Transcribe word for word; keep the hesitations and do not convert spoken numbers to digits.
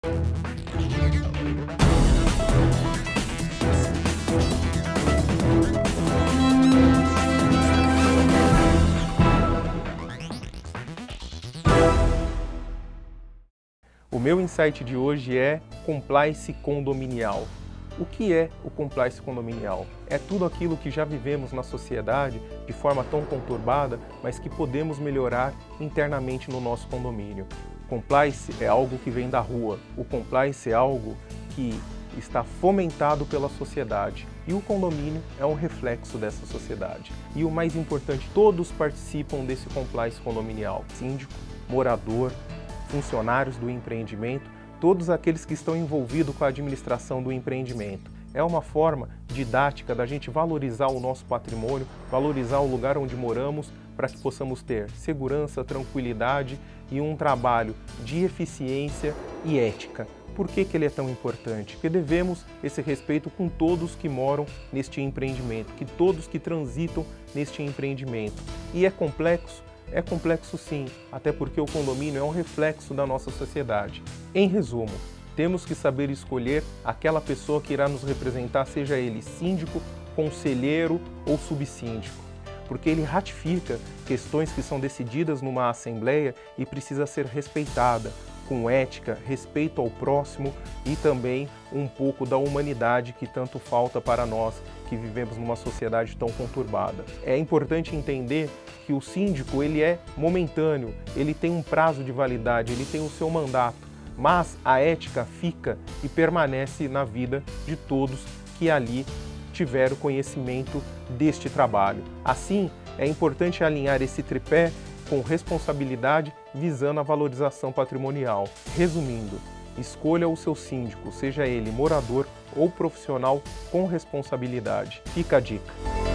O meu insight de hoje é compliance condominial. O que é o compliance condominial? É tudo aquilo que já vivemos na sociedade de forma tão conturbada, mas que podemos melhorar internamente no nosso condomínio. Compliance é algo que vem da rua. O compliance é algo que está fomentado pela sociedade. E o condomínio é um reflexo dessa sociedade. E o mais importante, todos participam desse compliance condominial. Síndico, morador, funcionários do empreendimento, todos aqueles que estão envolvidos com a administração do empreendimento. É uma forma didática da gente valorizar o nosso patrimônio, valorizar o lugar onde moramos, para que possamos ter segurança, tranquilidade e um trabalho de eficiência e ética. Por que que ele é tão importante? Porque devemos esse respeito com todos que moram neste empreendimento, que todos que transitam neste empreendimento. E é complexo? É complexo sim, até porque o condomínio é um reflexo da nossa sociedade. Em resumo, temos que saber escolher aquela pessoa que irá nos representar, seja ele síndico, conselheiro ou subsíndico, porque ele ratifica questões que são decididas numa assembleia e precisa ser respeitada, com ética, respeito ao próximo e também um pouco da humanidade que tanto falta para nós que vivemos numa sociedade tão conturbada. É importante entender que o síndico ele é momentâneo, ele tem um prazo de validade, ele tem o seu mandato, mas a ética fica e permanece na vida de todos que ali tiveram conhecimento deste trabalho. Assim, é importante alinhar esse tripé com responsabilidade, visando a valorização patrimonial. Resumindo, escolha o seu síndico, seja ele morador ou profissional com responsabilidade. Fica a dica.